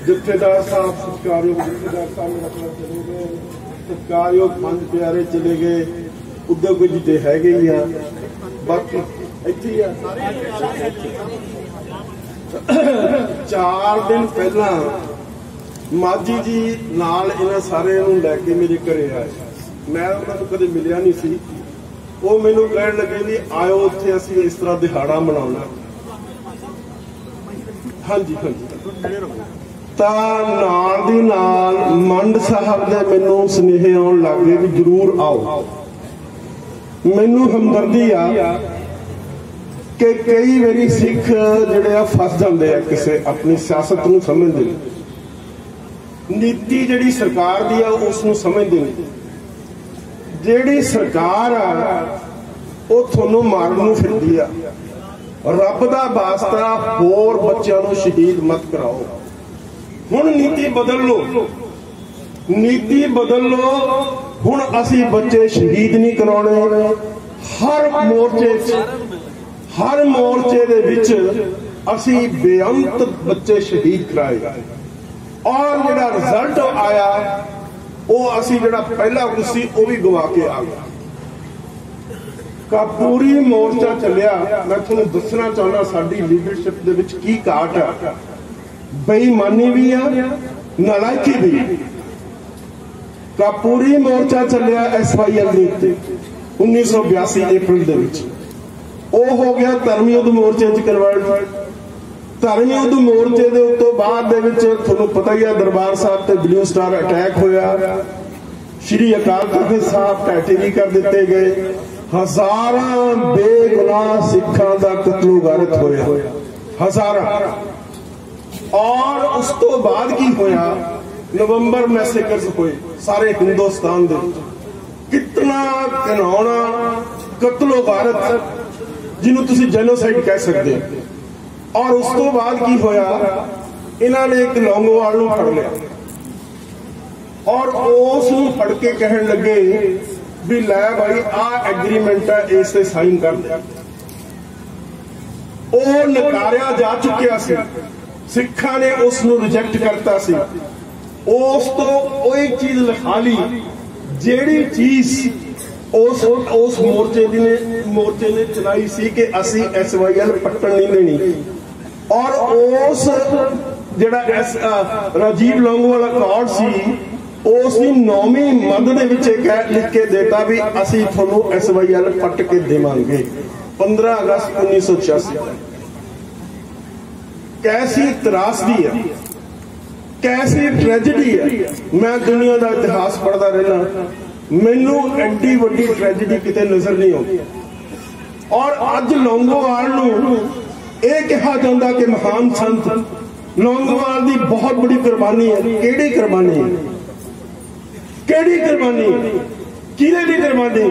जत्थेदार साहब सत्कारयोग जत्थेदार साहब मेरा खिलाफ चले गए, सत्कारयोग पंज प्यारे चले गए, उद्योग जी तो है ही आ, बाकी इत्थे ही आ। 4 दिन पहला माझी जी नाल इन्हां सारे नूं लैके मेरे घरे आए, मैं उन्हां नूं कदे मिलिया नहीं सी। वो मैनूं कहण लगे भी आयो उत्थे असीं इस तरह दिहाड़ा मनाउणा। हाँ जी हाँ जी, ਤਾਂ ਨਾਲ ਦੀ ਨਾਲ ਮੰਡ ਸਾਹਿਬ ਦੇ ਮੈਨੂੰ ਸੁਨੇਹੇ ਆਉਣ ਲੱਗ ਗਏ ਵੀ ਜ਼ਰੂਰ ਆਓ। ਮੈਨੂੰ ਹਮਦਰਦੀ ਆ ਕਿ ਕਈ ਵਾਰੀ ਸਿੱਖ ਜਿਹੜੇ ਆ ਫਸ ਜਾਂਦੇ ਆ ਕਿਸੇ ਆਪਣੀ ਸਿਆਸਤ ਨੂੰ ਸਮਝਦੇ ਨਹੀਂ, ਨੀਤੀ ਜਿਹੜੀ ਸਰਕਾਰ ਦੀ ਆ ਉਸ ਨੂੰ ਸਮਝਦੇ ਨਹੀਂ। ਜਿਹੜੀ ਸਰਕਾਰ ਆ ਉਹ ਤੁਹਾਨੂੰ ਮਾਰਨ ਨੂੰ ਫਿਰਦੀ ਆ। ਰੱਬ ਦਾ ਵਾਸਤਾ ਹੋਰ ਬੱਚਿਆਂ ਨੂੰ ਸ਼ਹੀਦ ਮਤ ਕਰਾਓ। ਹੁਣ ਨੀਤੀ ਬਦਲ ਲੋ, ਨੀਤੀ ਬਦਲ ਲੋ। ਹੁਣ ਅਸੀਂ ਬੱਚੇ ਸ਼ਹੀਦ ਨਹੀਂ ਕਰਾਉਣੇ। ਹਰ ਮੋਰਚੇ ਦੇ ਵਿੱਚ ਅਸੀਂ ਬੇਅੰਤ ਬੱਚੇ ਸ਼ਹੀਦ ਕਰਾਏਗਾ। ਔਰ ਜਿਹੜਾ ਰਿਜ਼ਲਟ ਆਇਆ ਉਹ ਅਸੀਂ ਜਿਹੜਾ ਪਹਿਲਾ ਕੁਝ ਸੀ ਉਹ ਵੀ ਗਵਾ ਕੇ ਆ ਗਿਆ। ਕਾਪੂਰੀ ਮੋਰਚਾ ਚੱਲਿਆ। ਮੈਂ ਤੁਹਾਨੂੰ ਦੱਸਣਾ ਚਾਹੁੰਦਾ ਸਾਡੀ ਲੀਡਰਸ਼ਿਪ ਦੇ ਵਿੱਚ ਕੀ ਘਾਟ ਆ। बेईमानी भी आ, नालायकी भी। कापूरी मोर्चा चलिया SYL ਦੇ ਉੱਤੇ 1982 अप्रैल ਦੇ ਵਿੱਚ। ਉਹ ਹੋ ਗਿਆ ਧਰਮ ਯੁੱਧ ਮੋਰਚੇ 'ਚ ਕਨਵਰਟ। ਧਰਮ ਯੁੱਧ ਮੋਰਚੇ ਦੇ ਉੱਤੋਂ ਬਾਅਦ ਦੇ ਵਿੱਚ ਤੁਹਾਨੂੰ ਪਤਾ ਹੀ ਆ ਦਰਬਾਰ ਸਾਹਿਬ ਤੇ ਬਲੂ ਸਟਾਰ ਅਟੈਕ ਹੋਇਆ। ਸ਼੍ਰੀ ਅਕਾਲ ਤਖਤ ਸਾਹਿਬ ਢਹਿ ਕਰ ਦਿੱਤੇ ਗਏ। ਹਜ਼ਾਰਾਂ ਬੇਗੁਨਾਹ ਸਿੱਖਾਂ ਦਾ ਕਤਲੋਗਾਰਤ ਹੋਇਆ, ਹਜ਼ਾਰਾਂ। और उस तो बाद की होया नवंबर मैसेकर्स होए सारे हिंदुस्तान दे। कितना घिनौना कत्लो-गारत जिन्हों तुसी जेनोसाइड कह सकते। और उस तो बाद की होया इन्हां ने एक लौंगोवाल नूं फड़ लिया और उस नूं फड़ के कहण लगे भी लै भाई आ एग्रीमेंट है, इस ते साइन कर दे। ओ नकारिया जा चुकिया सी, सिखा ने उसनूं रिजेक्ट करता सी। उस तो कोई चीज लिखा ली जेड़ी चीज उस मोर्चे ने चलाई सी कि असी SYL पट्टन नहीं देनी। और उस जेड़ा राजीव लौंगोवाल अकॉर्ड सी उसकी 9वीं मद दे विच लिख के देता भी असी तुहानूं SYL पट्ट के देवांगे 15 अगस्त 1986। कैसी त्रासदी है, कैसी ट्रेजिडी है। मैं दुनिया का इतिहास पढ़ता रहना, मैनू एड्डी वड्डी ट्रेजिडी किते नजर नहीं आती। और अज लौंगोवाल नूं यह कहा जाता कि महान संत लौंगोवाल की बहुत बड़ी कुर्बानी है। केड़ी कुर्बानी, केड़ी कुर्बानी, किहदे दी कुर्बानी?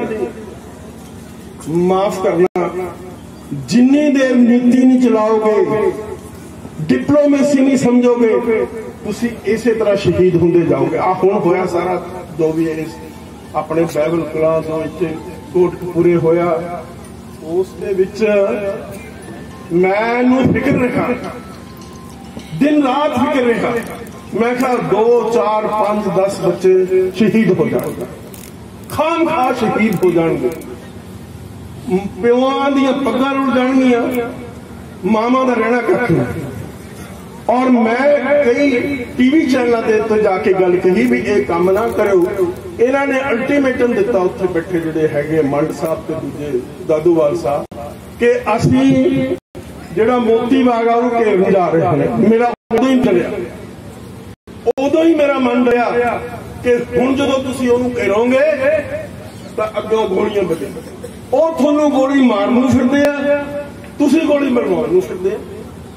माफ करना, जिन्नी देर नीति नहीं चलाओगे, डिप्लोमेसी नहीं समझोगे, तुसी इसे तरह शहीद होंदे जाओगे। आ हुण होया सारा जो भी है अपने बाइबल क्लास कोटकपूरे होया उस दे विच मैनूं फिक्र रहा, दिन रात फिक्र रहा। मैं कहा 2 4 5 10 बच्चे शहीद हो जाएंगे, खाम खा शहीद हो जाएंगे, प्योआं दी पग्गां रुड़ जाणगियां, मावां दा रहना कख नहीं। और मैं कई टीवी चैनलों के तो जाके गल कही भी ये काम ना करो। इन्हों ने अल्टीमेटम दिता उत्थे बैठे जोड़े है मंड साहब ते दूजे दादूवाल साहब कि असी जिहड़ा मोती बाग आ घेरन जा रहे हैं। मेरा उदों ही चलिया, उदों ही मेरा मन रहा कि हुण जदों तुसीं उहनूं घेरोगे तां अग्गों गोलियां बजे, वो तुहानूं गोली मारन नूं फिरदे आ, तुसीं गोली मरवाउण नूं फिरदे आ।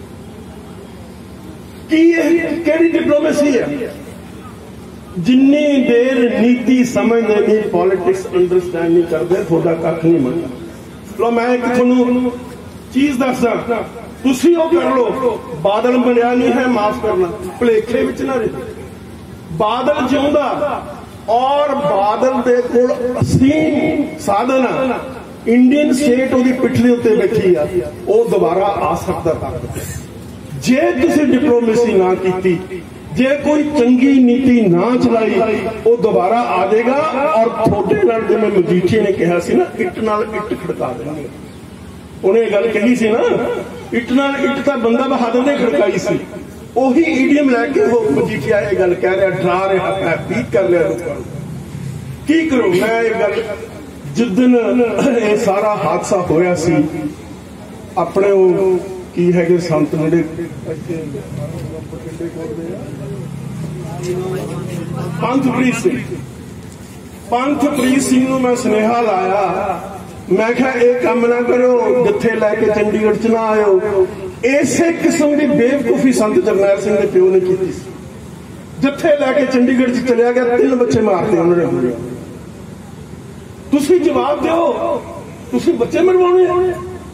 केड़ी डिप्लोमेसी है? जिन्नी देर नीति समझते नहीं, पॉलिटिक्स अंडरस्टैंड नहीं करते, थोड़ा कख नहीं बनता। लो मैं एक तुहानूं चीज दसदा, तुसीं वो कर लो। बादल बनया नहीं है, माफ करना, भुलेखे विच ना रहे। बादल जिउंदा और बादल दे कोल असीम साधन आ, इंडियन स्टेट उहदी पिठ दे उत्ते बैठी आ, वो दोबारा आ सकदा। जे तुसीं डिप्लोमेसी ना कीती, जे कोई चंगी नीति ना चलाई वो दोबारा आ जाएगा और थोड़े नाल जिवें मजीठीए ने कहा सी ना, इट नाल इट खड़का देंगे। उन्हें गल कही सी ना, इट नाल इट तां बंदा बहादुर ने खड़काई सी, उही ईडीएम लैके वो मजीठीआ ये गल कह रहा, डरा रहा है, पीक कर लिया लोगों की करो। मैं ये गल जिदन ये सारा हादसा होया सी अपने वो की है संत नेड़े पंथप्रीत सिंह नूं मैं सुनेहा लाया, मैं कहा यह काम ना करो, जत्थे लैके चंडीगढ़ च ना आयो। इसे किस्म की बेवकूफी संत जरनैल सिंह के प्यो ने की। जत्थे लैके चंडीगढ़ च चलिया गया, 3 बच्चे मारते उन्होंने। तुसी जवाब दो, तुसी बच्चे मरवाने,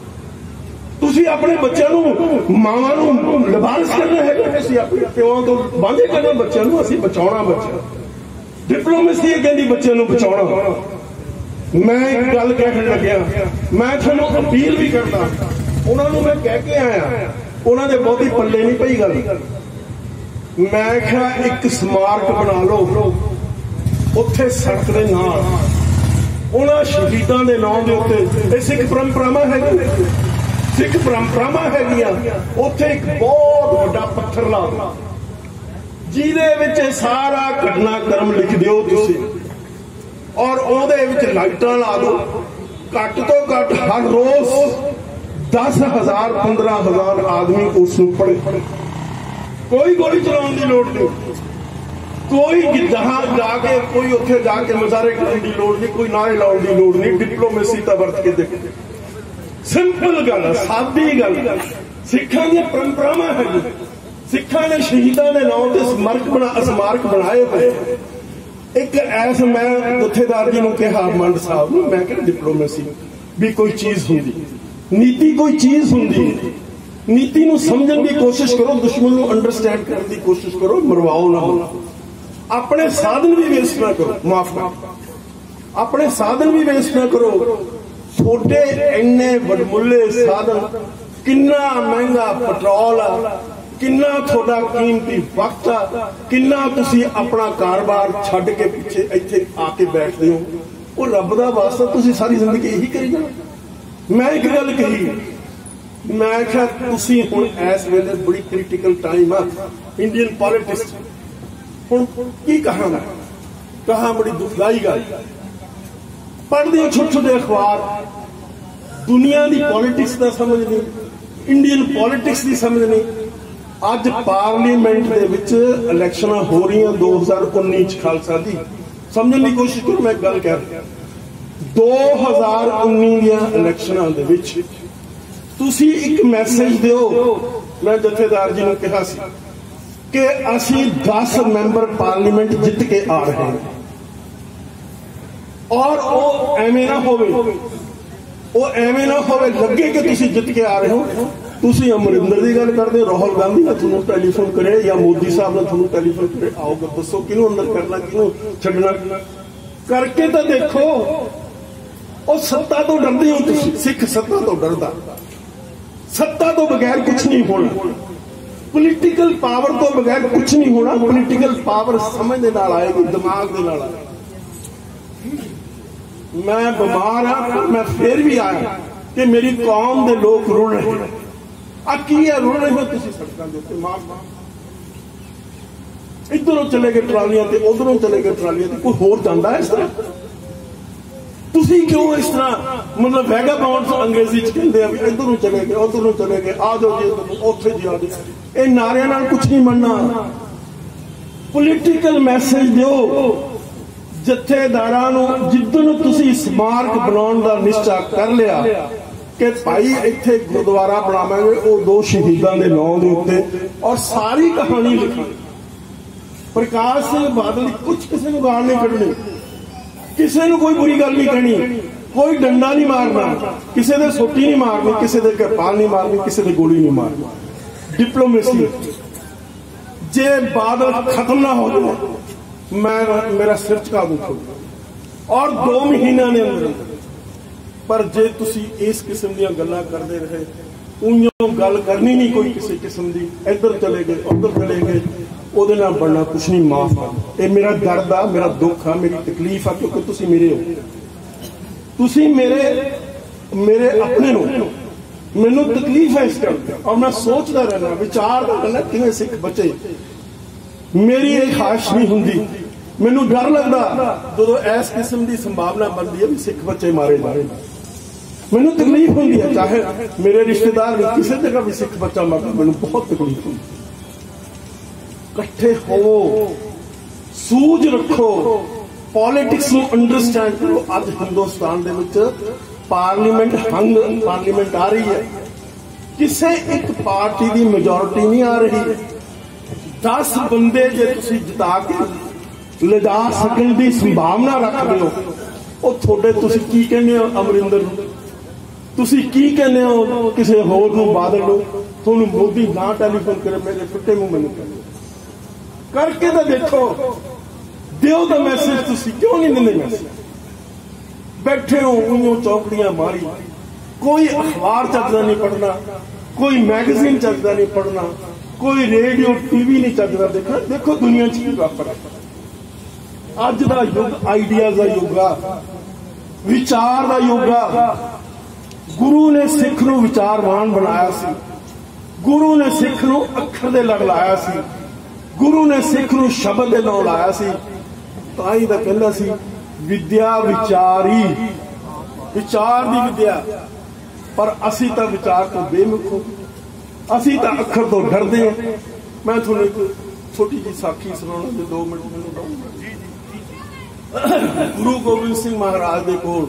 तुसी अपने बच्चों नूं मावां नूं लिबास करना है, असीं अपने प्योआं तो वांझे करना बच्चों नूं, असीं बचाउणा बच्चा। डिप्लोमेसी कहंदी बच्चों नूं बचाउणा। मैं एक गल कहण लग्या, मैं तुहानूं अपील भी करदा, उन्होंने मैं कह के आया, उन्होंने बहुती पल्ले नहीं पई गल। मैं क्या एक स्मारक बना लो उत्थे सड़क दे नाल, उन्हां शहीदां दे नाम दे उत्ते, सिख परंपरावां है, सिख परंपरावां हैगियां, उत्थे एक बहुत वड्डा पत्थर ला दो, जिहदे विच सारा घटनाक्रम लिख दिओ तुसीं, और उहदे विच लाइटां ला दो। घट तो घट हर रोज 10,000 15,000 आदमी उसनूं पढ़े। कोई गोली चलाउण दी लोड़ नहीं, कोई जहां जाके कोई उत्थे जाके मुजाहरे करने की लोड़ नहीं, कोई नारे लाउण दी लोड़ नहीं। डिप्लोमेसी तां वरत के देखो, सिंपल गल, सादी गल। सिखां दी परंपरावां है, सिखां ने शहीदां दे नाम ते स्मारक बनाए हुए। एक ऐस मैं जथेदार जी नूं कहा, मंड साहब नूं, मैं कहा डिप्लोमेसी भी कोई चीज हुंदी, नीति कोई चीज हुंदी, नीति नूं समझण दी कोशिश करो, दुश्मन नूं अंडरस्टैंड करने की कोशिश करो, मरवाओ ना। अपने साधन भी वेस्ट ना करो, माफ करो, अपने साधन भी वेस्ट ना करो। छोटे इन्ने वडमुले साधन, किन्ना महंगा पेट्रोल आ, किन्ना थोड़ा कीमती वक्त आ, किन्ना तुसी अपना कारोबार छड्ड के पिछे इत्थे आके बैठदे हो। वो रब दा वास्ता तुसी सारी जिंदगी यही करी जाओ। मैं एक गल कही, मैं क्या तुसी हुण इस वेले बड़ी क्रिटिकल टाइम आ इंडियन पॉलिटिक्स। हुण की कहां मैं कहां, बड़ी दुखदाई गल। पढ़दे हो छोटे छोटे अखबार, दुनिया की पॉलिटिक्स का समझ नहीं, इंडियन पॉलिटिक्स की समझ नहीं। अज पार्लीमेंट दे विच इलैक्शन हो रही 2019 खालसा दी, समझने की कोशिश करो। मैं गल कह रहा 2019 दियां इलैक्शनां दे विच तुसी एक मैसेज दिओ। मैं जथेदार जी ने कहा सी कि असीं 10 मैंबर पार्लीमेंट जित के आ रहे हैं, और वो एवें ना होवे, वो एवें ना होवे लगे कि तुसी जित के आ रहे हो। तुसी अमरिंदर की गल करते, राहुल गांधी ने तुहानूं टैलीफोन करे या मोदी साहब ने तुहानूं टैलीफोन करे, आओ दसो किहनूं अंदर करना, किहनूं छड्डना, करके तो देखो। और सत्ता तो डरदे हो तुसी, सिख सत्ता तो डरदा, सत्ता तो बगैर कुछ नहीं होना, पोलीटिकल पावर तो बगैर कुछ नहीं होना। पोलीटिकल पावर समझ दे नाल आएगी, दिमाग दे नाल आएगी। मैं बीमार हाँ, मैं फिर भी आया कि मेरी कौम के लोग रुल रहे हैं। की है रुल रहे हो तुम सड़कों के उत्ते, माफ इधरों चले गए ट्रालियां ते उधरों चले गए ट्रालियां ते, कोई होर जांदा है इस तरह? तुसी क्यों इस तरह मतलब वैगा बाउंड अंग्रेजी च कहंदे आ, इधरों चले गए उधरों चले गए, आ जाओ जी उत्थे जी आ जाओ। ये नारियां नाल कुछ नहीं बनना। पोलीटिकल मैसेज दो जथेदारां नूं, जिद्दन तुसी स्मारक बनाउण दा निश्चा कर लिया कि भाई इत्थे गुरुद्वारा बनावांगे, वो 2 शहीदां दे नाम दे उत्ते, और सारी कहानी लिखांगे। प्रकाश सिंह बादल कुछ किसी नूं गाल नहीं कढनी, किसी नूं कोई बुरी गल नहीं कहनी, कोई डंडा नहीं मारना, किसी दे सोटी नहीं मारनी, किसी दे किरपान नहीं मारनी, किसी दे गोली नहीं मारनी। डिप्लोमेसी जे बादल खत्म ना हो जाए, मैं मेरा सिर झुका दूं। और 2 महीनों के अंदर पर जे तुसी इस किस्म दी गल्लां करदे रहे, उइयों गल करनी नहीं कोई किसी किस्म दी, इधर चले गए उधर चले गए, ਉਹਦੇ ਨਾਲ ਬਣਨਾ कुछ नहीं, माफ कर। ये मेरा दर्द आ, मेरा दुख आ, मेरी तकलीफ आ, क्योंकि तुसी मेरे हो, तुसी मेरे अपने हो। मैनू तकलीफ है इस गल और मैं सोचता रहना, विचारता रहना किवें सिख बचे। मेरी ये ख्वाहिश नहीं हुंदी, मैनू डर लगता जो इस किस्म की संभावना बनती है भी सिख बच्चे मारे जाए। मैनू तकलीफ होती है, चाहे मेरे रिश्तेदार किसी जगह भी सिख बच्चा मरता, मैनू बहुत तकलीफ होती। इकट्ठे हो, सूझ रखो, पॉलिटिक्स नूं अंडरस्टैंड करो। अज हिंदुस्तान दे विच पार्लीमेंट पार्लीमेंट आ रही है, किसी एक पार्टी की मेजोरिटी नहीं आ रही। 10 बंदे जे तुसीं जिता के लिजा सकण दी संभावना रखते हो, वो थोड़े तुसीं की कहने हो अमरिंदर नूं, तुसीं की कहने हो किसी होर नूं, बादल नूं। तुहानूं मोदी ना टैलीफोन करे मेरे फिट्टे मुंह मैनूं करके तो देखो, दिओ दा मैसेज। तुसीं क्यों नहीं दिंदे मैसेज? बैठे हो उइयों चौकड़ियां मारी, कोई अखबार चजदा नहीं पढ़ना, कोई मैगजीन चजदा नहीं पढ़ना, कोई रेडियो टीवी नहीं चजदा देखना। देखो दुनिया च की वापर है। अज दा युग आइडियाज का युग आ, विचार का युग आ। गुरु ने सिख नूं विचारवान बनाया सी, गुरु ने सिख नूं अखर दे लड़ लाया सी, गुरु ने सिख नूं शब्द दे नाल लाया सी। ताई दा कहंदा सी विद्या विचारी, विचार दी विद्या। पर असी तो विचार तो बेमुख हो, असी तो अखर तो डरते हैं। मैं थोड़ी एक छोटी जी साखी सुनाना जो 2 मिनट मैनूं दूंगा। गुरु गोबिंद सिंह महाराज दे कोल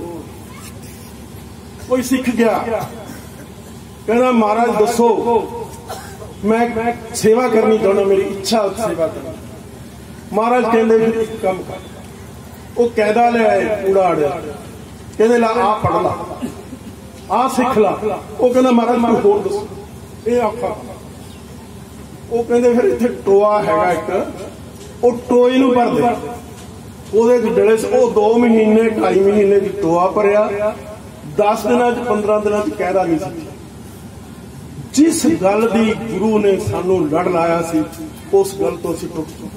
कोई सिख गया, कहना महाराज दसो मैं सेवा करनी चाहना, मेरी इच्छा सेवा करनी। महाराज कहते फिर एक काम कर, वो कैदा ले आए कूड़ा आड़िया, कहते ला आ पढ़ ला, आ सिख ला। वो कहना महाराज मैं होर दसो, ये आखा। वो कहते फिर इत्थे टोआ हैगा एक, वो टोए नूं भर दे, ਉਹਦੇ ਚ ਡਲੇ ਸੀ। ਉਹ 2 ਮਹੀਨੇ 2.5 ਮਹੀਨੇ ਦੀ ਟੋਆ ਭਰਿਆ, 10 ਦਿਨਾਂ ਚ 15 ਦਿਨਾਂ ਚ ਕਹਿਦਾ ਨਹੀਂ ਸੀ। जिस गल दी गुरु ने सानू लड़ लाया सी, उस गल तो असीं टुट चुके।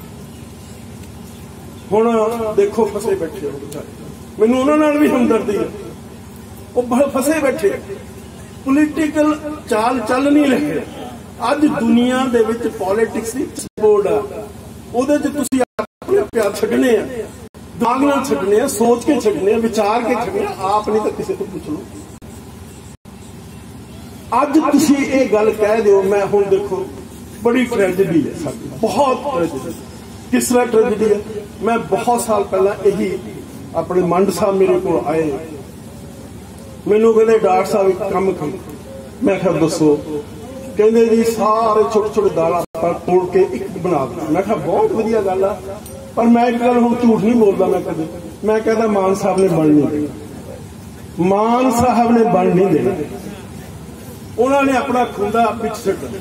हुण देखो फसे बैठे हो बेचारे, मैनूं उन्हां नाल भी हमदर्दी है। वो फसे बैठे, पोलीटिकल चाल चल नहीं रहे। अज दुनिया दे विच पॉलिटिक्स दी बोर्ड आ, उहदे च तुसीं अपने प्यार छड्डने आ, दिमाग नाल छड्डने आ, सोच के छड्डने आ, विचार के छड्डने आ, आप नहीं तो किसी को पूछ लो। अज तुसीं ये गल कह दो, मैं हुण देखो बड़ी ट्रेजिडी है साडी, बहुत ट्रेजिडी। किस तरह ट्रेजिडी है? मैं बहुत साल पहला यही अपने मंड साहब मेरे को आए, मैनू कहते डॉक्टर साहब एक काम कर। मैं क्या दसो? कहते जी सारे छोटे छोटे दाल तोड़ के एक बना दो। मैं क्या बहुत वधिया गल आ, पर मैं एक गल हुण झूठ नहीं बोलता। मैं कदे मैं कहता मान साहब ने बन नहीं देना, मान साहब ने बन नहीं देना। उन्होंने अपना खुंदा पिछ छड्डा,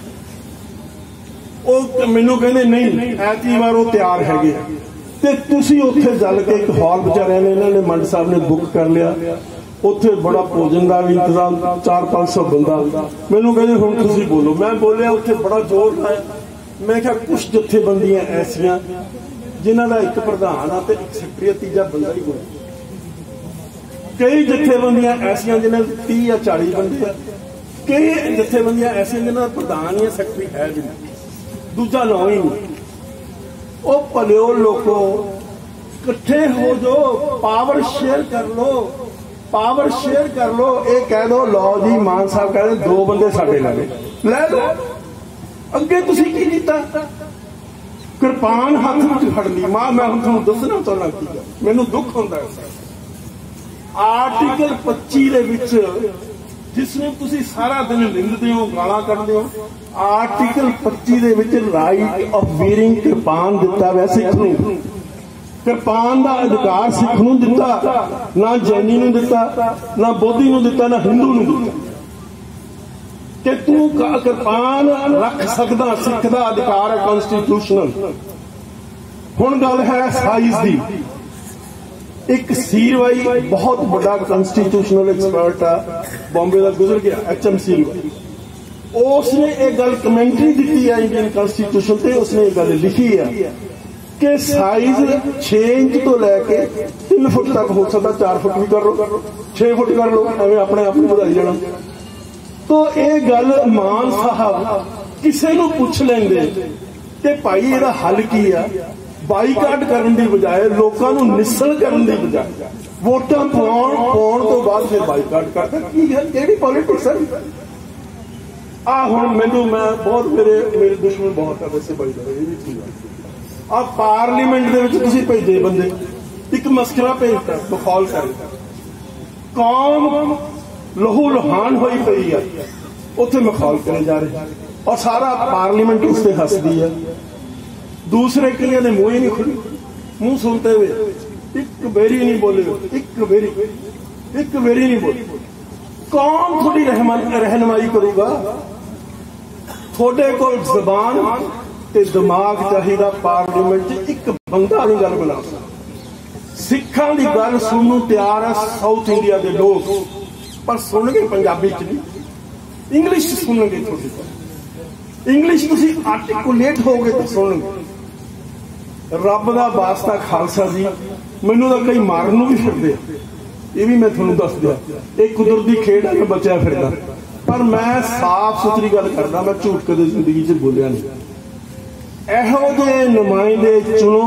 वो मैनू कहते नहीं ऐती बार वो तैयार हैगे, ते तुसीं उत्थे जल के एक हॉल बेचारे ने इन्होंने मंड साहब ने बुक कर लिया। उत्थे बड़ा भोजन का भी इंतजाम, 400-500 बंदा। मैनू कहते हुण तुसीं बोलो। मैं बोलिया, उत्थे बड़ा जोर लाया। मैं क्या कुछ जथेबंदियां ऐसियां जिन्हां दा एक प्रधान आ ते एक सैकटरी, तीजा बंदा ही कोई। कई जथेबंदियां ऐसियां जिन्हां 30 या 40 बंदे आ, कई जथेबंदियां ऐसियां जिन्हां दा प्रधान या सैकटरी है भी नहीं, दूजा ना ही नहीं। ओ भलिओ लोगो, इकट्ठे हो जो, पावर शेयर कर लो, पावर शेयर कर लो। ये कह दो लो जी मान साहब कह रहे 2 बंदे साडे लै लो। अगे तुसीं की कीता? कृपान हाथ में फड़ ली। मां मैं हुण तुहानूं दसना चाहुंदा की गल, मैनूं दुख हुंदा है। आर्टिकल 25 दे विच जिसनूं तुसीं सारा दिन निंददे हो, गालां कढदे हो, आर्टिकल 25 दे विच राइट ऑफ वीयरिंग कृपान दिता वै सिख नूं। कृपान का अधिकार सिख नूं दिता, ना जैनी नूं दिता, ना बोधी नूं दिता, ना हिंदू नूं दिता कि तू कृपान रख सकदा। सिख का अधिकार है कॉन्स्टिट्यूशनल। हुण गल है साइज दी। एक सीरवाई बहुत बड़ा कॉन्स्टिट्यूशनल एक्सपर्ट आ, बॉम्बे का गुजर गया, HM सीरवाई। उसने एक गल कमेंटरी दी है इंडियन कॉन्स्टिट्यूशन से, उसने एक गल लिखी है कि साइज 6 इंच तो लैके 3 फुट तक हो सकता, 4 फुट भी कर लो, 6 फुट कर लो, एवं अपने आप को बढ़ाई जाना। तो ये गल मान साहब किसी को पूछ लेंगे कि भाई ਇਹਦਾ हल की है, बाईकाट करने की बजाय लोगों को निसल करने की बजाय वोटां पाउण तो बाद फिर बाईकाट करता की है, केड़ी पॉलिटिक्स है। हुण मैनूं मैं बहुत मेरे दुश्मन बहुत है वैसे भाई ये भी ठीक है। पार्लीमेंट दे विच तुसीं भेजे बंदे एक मस्करा भेजता बखौल कर, कौम लहू लुहान होई पई है, उत्थे मखौल करे जा रहे और सारा पार्लीमेंट उस पर हसदी है। दूसरे कईयां ने मुंह ही नहीं खुली, मुंह सुनते हुए एक बेरी नहीं बोले, एक बेरी नहीं बोले। कौन थोड़ी रहनुमाई करूगा? थोड़े को जबान ते दिमाग चाहिए। पार्लीमेंट च एक बंदा नहीं गल बना सकता। सिखां दी गल सुनने तैयार है साउथ इंडिया के लोग, पर सुनगे पंजाबी च नहीं, इंग्लिश सुनगे। थोड़ी इंग्लिश तुसी आर्टिकुलेट हो गए तो सुनगे। रब दा वास्ता खालसा जी, मैनू तो कई मारन नूं भी फिरदे, ये भी मैं थोड़ा दस दिया, एक कुदरती खेड है, मैं बचा फिरदा, पर मैं साफ सुथरी गल करदा, मैं झूठ कदे जिंदगी च बोलिया नहीं। इहो जे नुमाइंदे चुनो,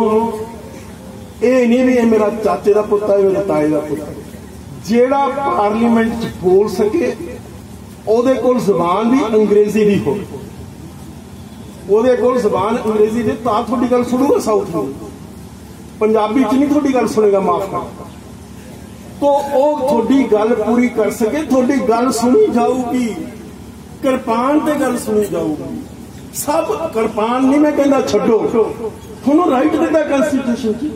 ये नहीं भी मेरा चाचे का पुत है, मेरे ताए का पुत है, जेड़ा पार्लीमेंट च बोल सके, ਉਹਦੇ ਕੋਲ ਜ਼ਬਾਨ भी अंग्रेजी ਦੀ हो, ਉਹਦੇ ਕੋਲ ਜ਼ਬਾਨ अंग्रेजी ਦੀ, ਤਾਂ ਤੁਹਾਡੀ ਗੱਲ ਸੁਣੂਗਾ ਸਾਊਥ ਨੂੰ, ਪੰਜਾਬੀ ਚ ਨਹੀਂ ਤੁਹਾਡੀ ਗੱਲ ਸੁਣੇਗਾ, ਮਾਫ ਕਰ। तो ਉਹ ਤੁਹਾਡੀ ਗੱਲ ਪੂਰੀ ਕਰ ਸਕੇ, ਤੁਹਾਡੀ ਗੱਲ ਸੁਣੀ ਜਾਊਗੀ, ਕਿਰਪਾਨ ਤੇ ਗੱਲ ਸੁਣੀ ਜਾਊਗੀ। ਸਭ ਕਿਰਪਾਨ नहीं, मैं कहना ਛੱਡੋ, ਤੁਹਾਨੂੰ ਰਾਈਟ ਦਿੱਤਾ ਕਨਸਟੀਟਿਊਸ਼ਨ ਚ,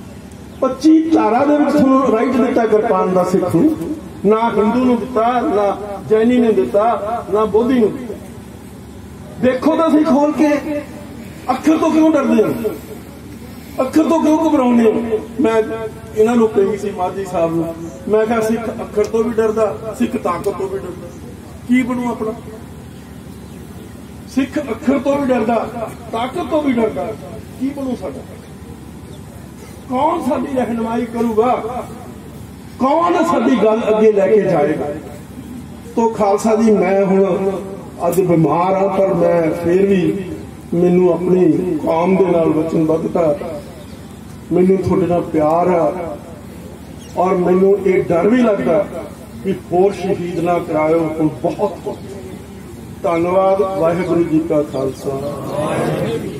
25 ਧਾਰਾ ਦੇ ਵਿੱਚ ਤੁਹਾਨੂੰ ਰਾਈਟ ਦਿੱਤਾ ਕਿਰਪਾਨ ਦਾ ਸਿੱਖ ਨੂੰ, ना हिंदू ने दिता, ना जैनी ने दिता, ना बोधी ने दिता। देखो तो सही खोल के, अखर तो क्यों डरते हो, अखर तो क्यों घबराने हो? मैं इन्होंने कही सी माजी साहब ने, मैं कहा सिख अखर तो भी डरदा, सिख ताकत तो भी डरदा, की बनू अपना? सिख अखर तो भी डरदा, ताकत तो भी डरदा, की बनू साडा? कौन साडी रहनुमाई करूगा? कौन साडी गल अगे लैके जाएगा? तो खालसा जी, मैं हुण अज बीमार हाँ, पर मैं फिर भी मैनू अपनी कौम दे नाल वचनबद्धता, मैनू तुहाडे नाल प्यार है, और मैनू ये डर भी लगता कि होर शहीद ना कराओ। बहुत धन्यवाद। वाहिगुरू जी का खालसा।